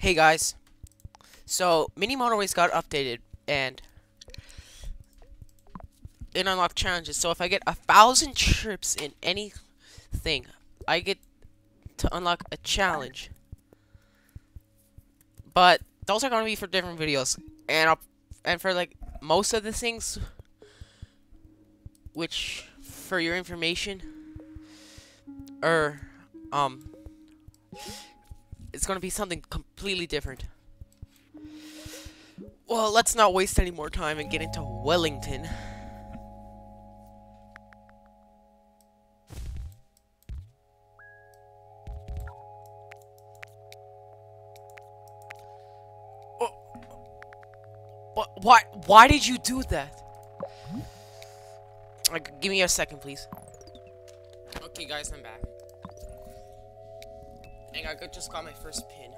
Hey guys, so Mini Motorways got updated and it unlocked challenges. So if I get 1,000 trips in anything, I get to unlock a challenge. But those are going to be for different videos, and for like most of the things, which for your information, or um, it's going to be something completely different. Well, let's not waste any more time and get into Wellington. What? Why? Why did you do that? Like, give me a second, please. Okay, guys, I'm back. And I just got my first pin.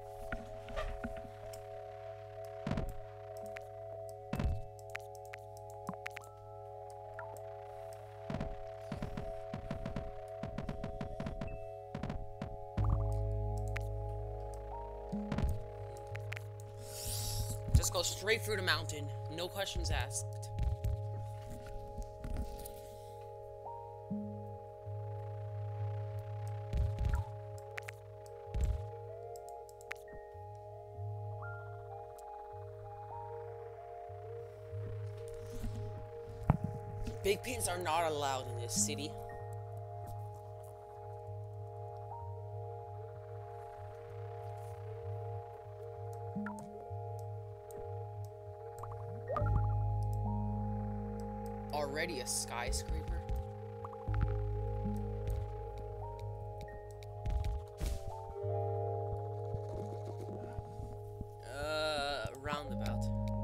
Just go straight through the mountain. No questions asked. Big pins are not allowed in this city. Already a skyscraper? Roundabout.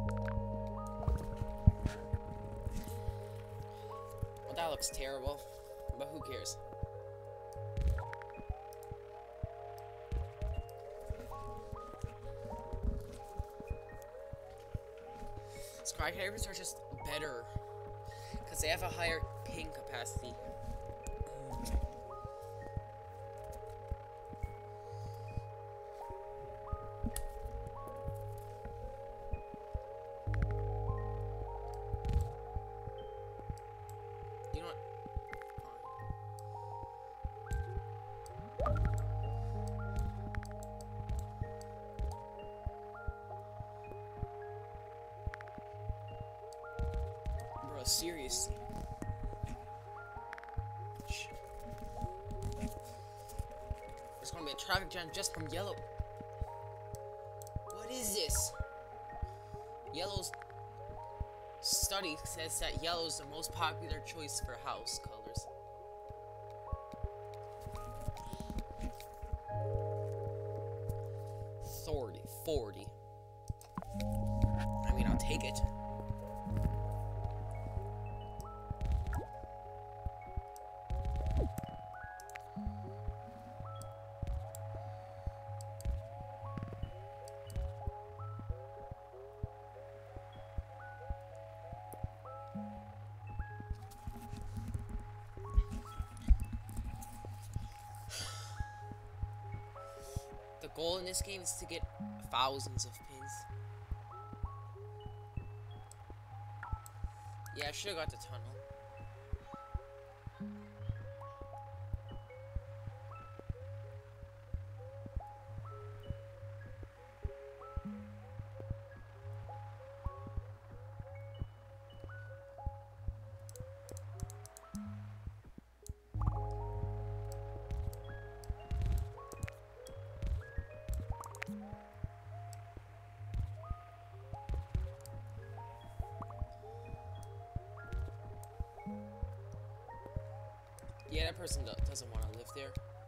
Well, that looks terrible, but who cares? Skyscrapers are just better because they have a higher ping capacity. You know what? Fine. Bro, seriously. There's gonna be a traffic jam just from yellow. What is this? Yellow's study says that yellow is the most popular choice for house colors. Authority 40. I mean, I'll take it. The goal in this game is to get thousands of pins. Yeah, I should have got the tunnel. Yeah, that person doesn't want to live there.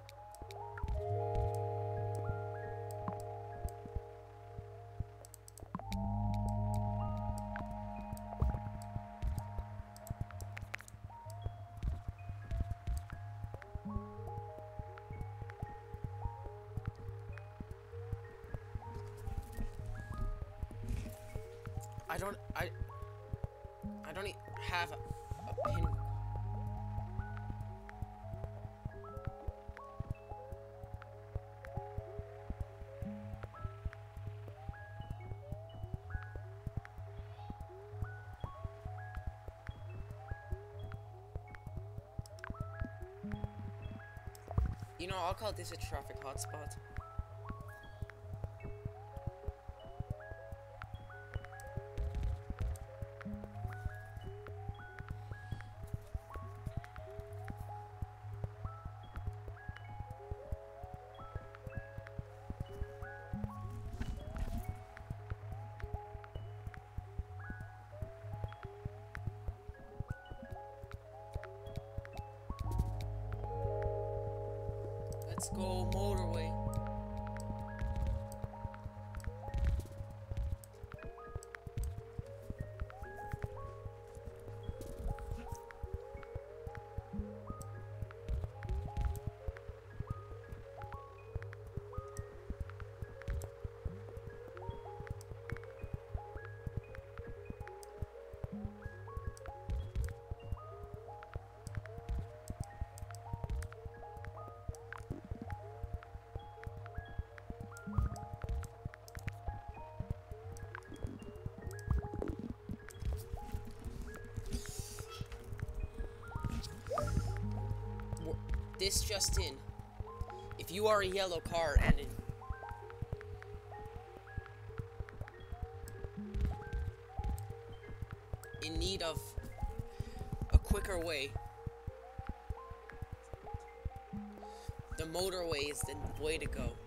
I don't have a pin. You know, I'll call this a traffic hotspot. Let's go motorway. This just in. If you are a yellow car and in need of a quicker way, the motorway is the way to go.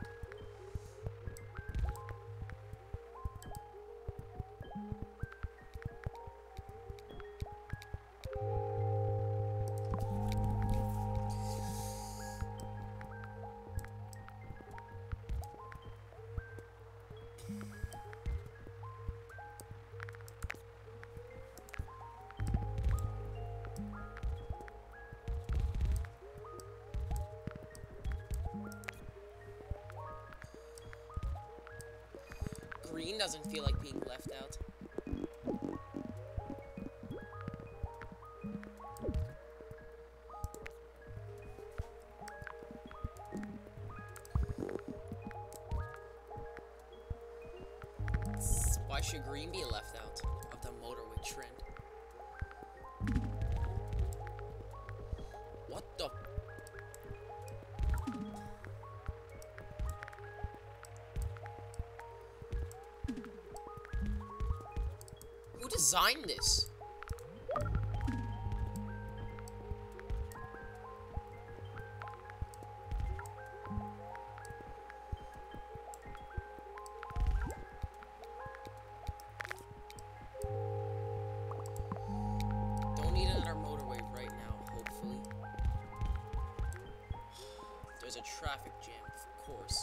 Green doesn't feel like being left out. Why should green be left out of the motorway trend? What the? Who designed this? Don't need another motorway right now, hopefully. There's a traffic jam, of course.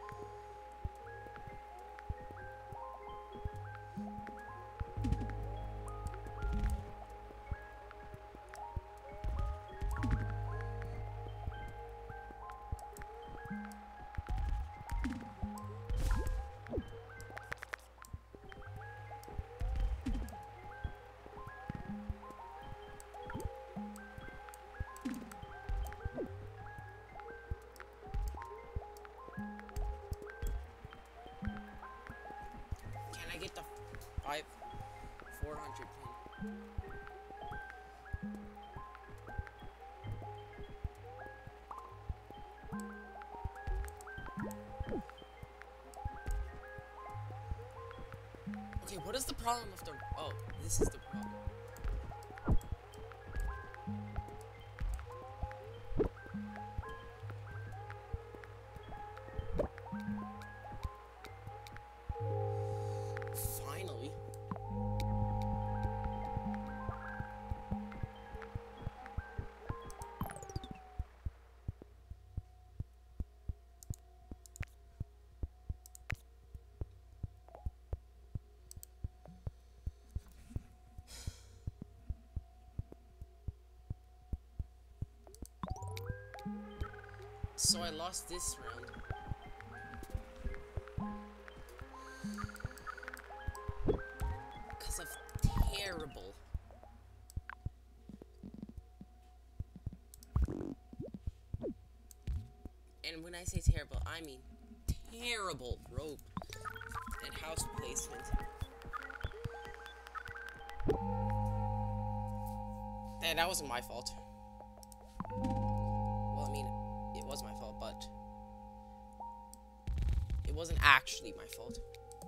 Can I get the 400 pin? Okay, what is the problem with the... Oh, this is the problem. Finally. So I lost this round. Because of terrible. And when I say terrible, I mean terrible rope and house placement. And that wasn't my fault. Well, I mean, it was my fault, but it wasn't actually my fault.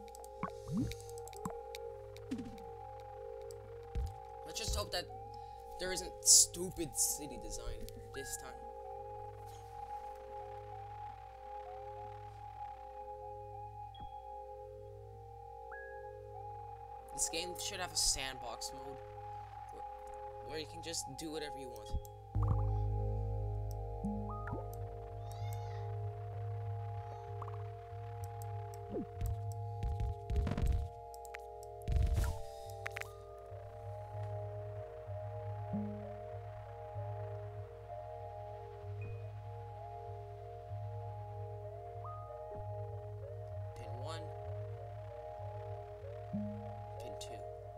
Let's just hope that there isn't stupid city design this time. This game should have a sandbox mode where you can just do whatever you want. Pin 1, pin 2.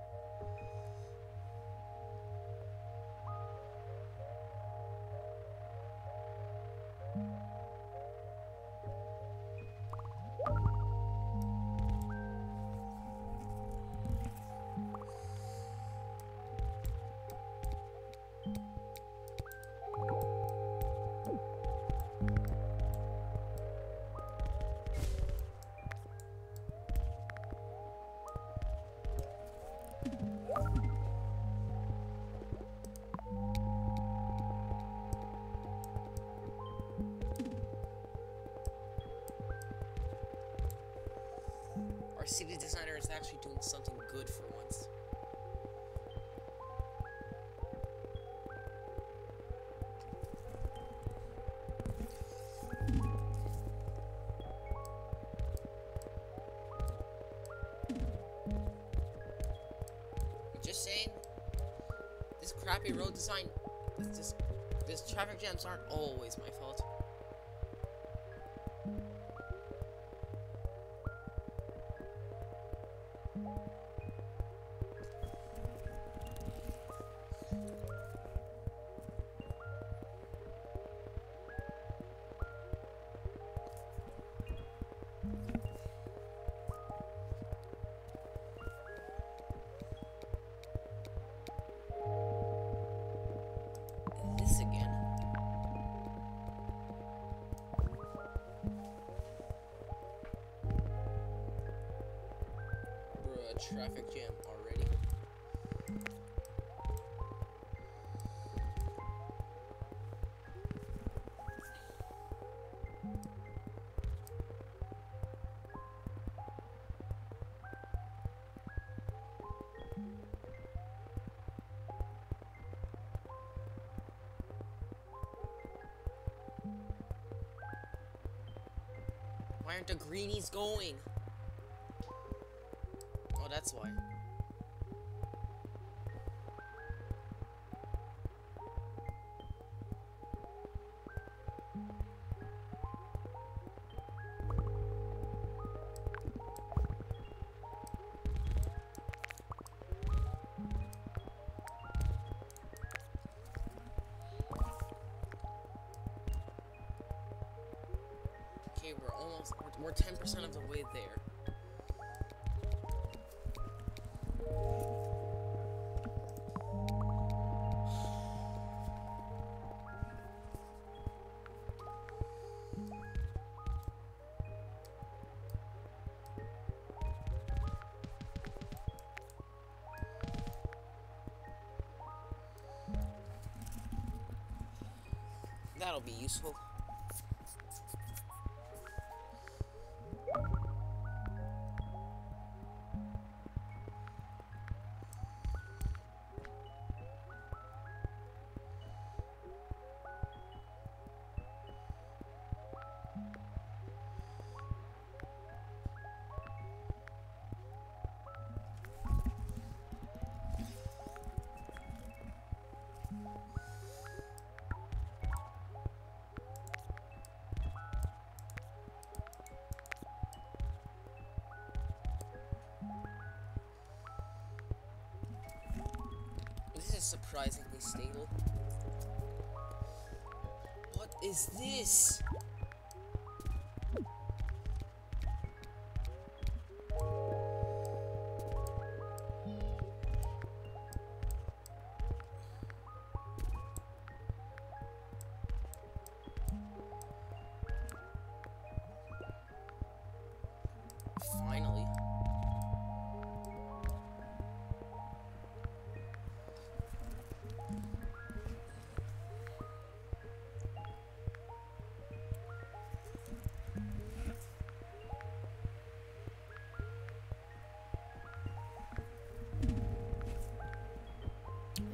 Our city designer is actually doing something good for once. Just saying, this crappy road design, this traffic jams aren't always my fault. This again. Bruh, traffic jam already. Why aren't the greenies going? Oh, that's why. Okay, we're 10% of the way there. That'll be useful. This is surprisingly stable. What is this?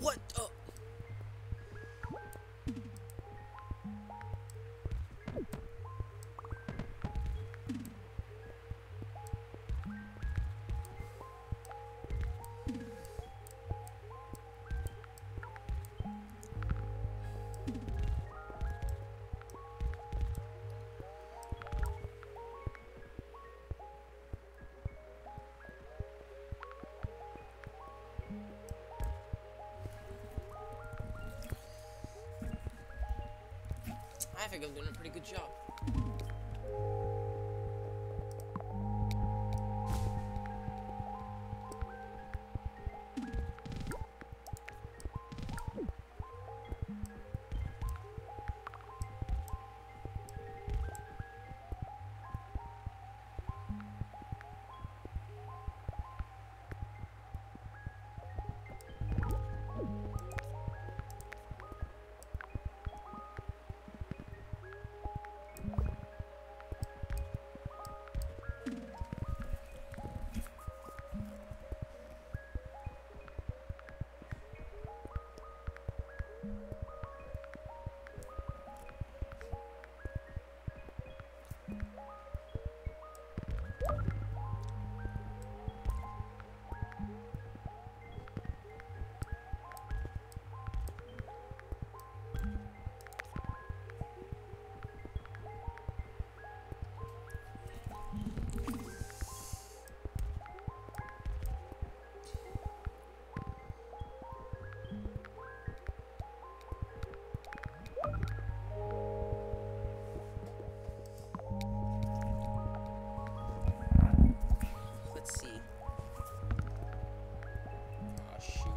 What? I think I'm doing a pretty good job. Let's see. Oh, shoot.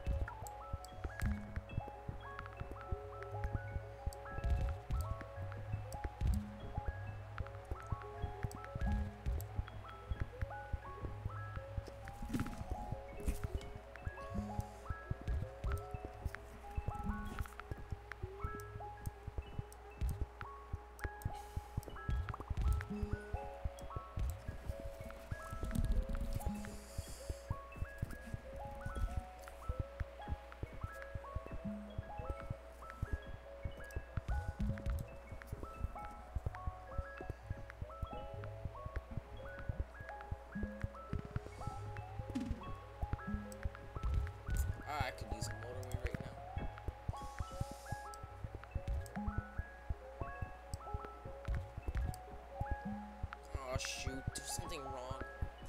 I could use a motorway right now. Oh shoot, there's something wrong.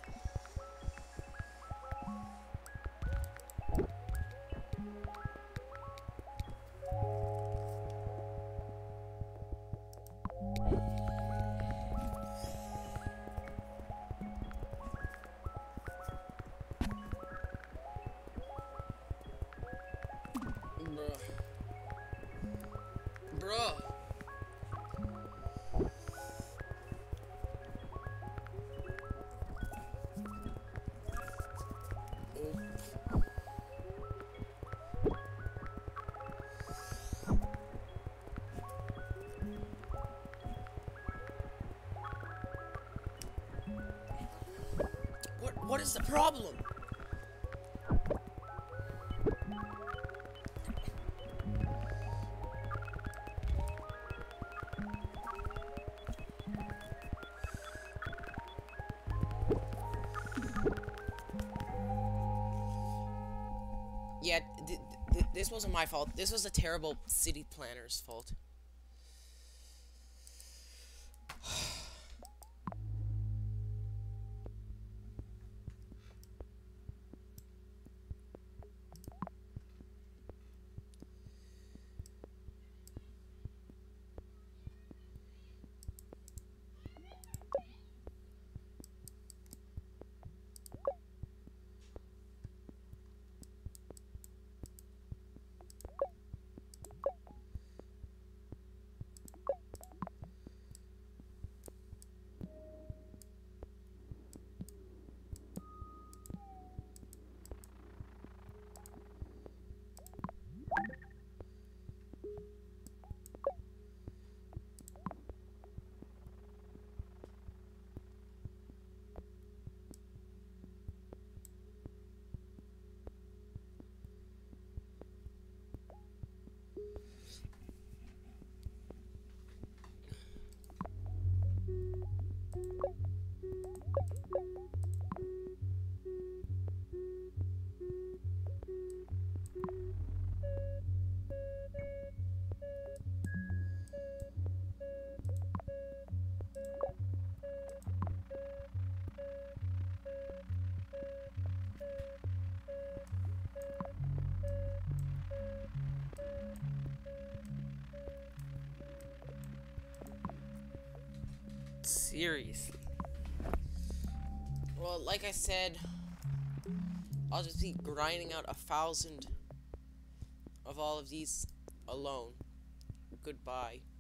Bruh. What is the problem? Yeah, this wasn't my fault. This was a terrible city planner's fault. Seriously. Well, like I said, I'll just be grinding out 1,000 of all of these alone. Goodbye.